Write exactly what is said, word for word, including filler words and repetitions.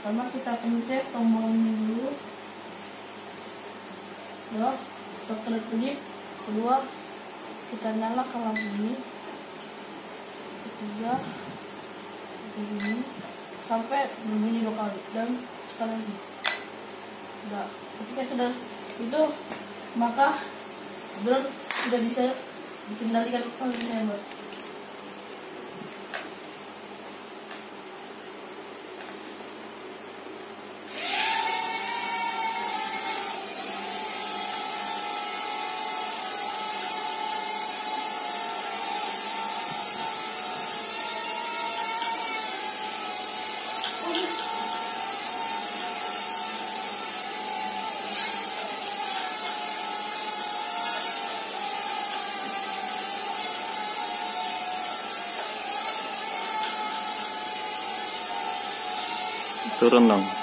Pertama kita pencet tombol ini dulu. Dua, kita kedip. Kedua, kita nyalakan lampu ini. Ketiga, begini sampai berbunyi dua kali dan sekali lagi. Nah, ketika sudah itu maka drone sudah bisa dikendalikan oleh hemat. Turun dong.